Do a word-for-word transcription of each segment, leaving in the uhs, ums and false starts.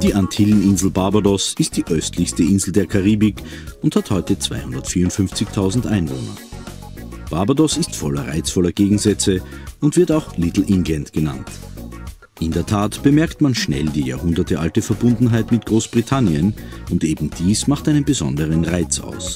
Die Antilleninsel Barbados ist die östlichste Insel der Karibik und hat heute zweihundertvierundfünfzigtausend Einwohner. Barbados ist voller reizvoller Gegensätze und wird auch Little England genannt. In der Tat bemerkt man schnell die jahrhundertealte Verbundenheit mit Großbritannien und eben dies macht einen besonderen Reiz aus.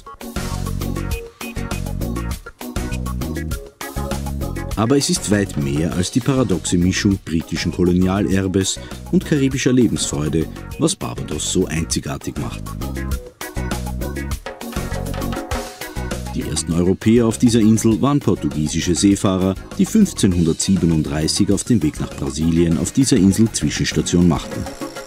Aber es ist weit mehr als die paradoxe Mischung britischen Kolonialerbes und karibischer Lebensfreude, was Barbados so einzigartig macht. Die ersten Europäer auf dieser Insel waren portugiesische Seefahrer, die fünfzehnhundertsiebenunddreißig auf dem Weg nach Brasilien auf dieser Insel Zwischenstation machten.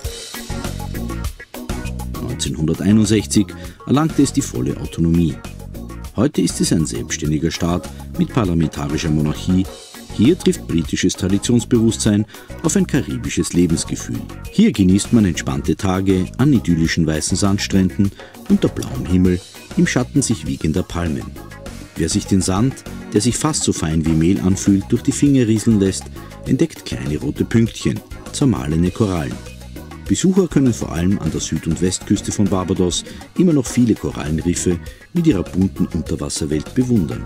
neunzehnhunderteinundsechzig erlangte es die volle Autonomie. Heute ist es ein selbstständiger Staat mit parlamentarischer Monarchie. Hier trifft britisches Traditionsbewusstsein auf ein karibisches Lebensgefühl. Hier genießt man entspannte Tage an idyllischen weißen Sandstränden unter blauem Himmel, im Schatten sich wiegender Palmen. Wer sich den Sand, der sich fast so fein wie Mehl anfühlt, durch die Finger rieseln lässt, entdeckt kleine rote Pünktchen, zermahlene Korallen. Besucher können vor allem an der Süd- und Westküste von Barbados immer noch viele Korallenriffe mit ihrer bunten Unterwasserwelt bewundern.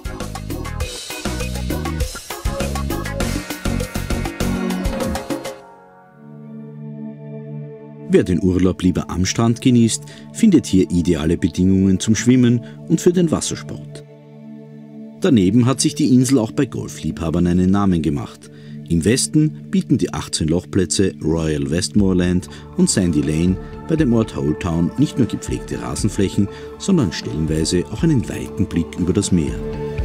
Wer den Urlaub lieber am Strand genießt, findet hier ideale Bedingungen zum Schwimmen und für den Wassersport. Daneben hat sich die Insel auch bei Golfliebhabern einen Namen gemacht. Im Westen bieten die achtzehn Lochplätze Royal Westmoreland und Sandy Lane bei dem Ort Old Town nicht nur gepflegte Rasenflächen, sondern stellenweise auch einen weiten Blick über das Meer.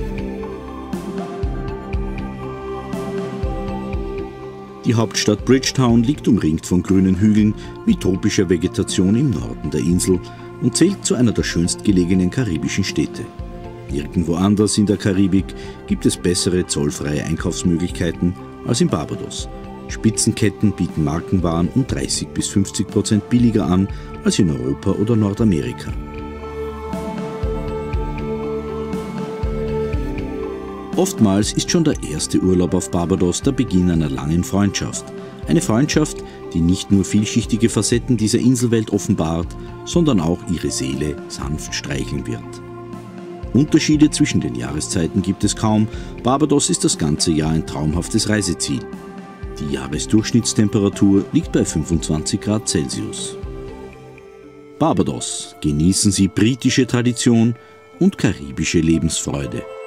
Die Hauptstadt Bridgetown liegt umringt von grünen Hügeln mit tropischer Vegetation im Norden der Insel und zählt zu einer der schönstgelegenen karibischen Städte. Nirgendwo anders in der Karibik gibt es bessere zollfreie Einkaufsmöglichkeiten als in Barbados. Spitzenketten bieten Markenwaren um dreißig bis fünfzig Prozent billiger an als in Europa oder Nordamerika. Oftmals ist schon der erste Urlaub auf Barbados der Beginn einer langen Freundschaft. Eine Freundschaft, die nicht nur vielschichtige Facetten dieser Inselwelt offenbart, sondern auch ihre Seele sanft streicheln wird. Unterschiede zwischen den Jahreszeiten gibt es kaum. Barbados ist das ganze Jahr ein traumhaftes Reiseziel. Die Jahresdurchschnittstemperatur liegt bei fünfundzwanzig Grad Celsius. Barbados, genießen Sie britische Tradition und karibische Lebensfreude.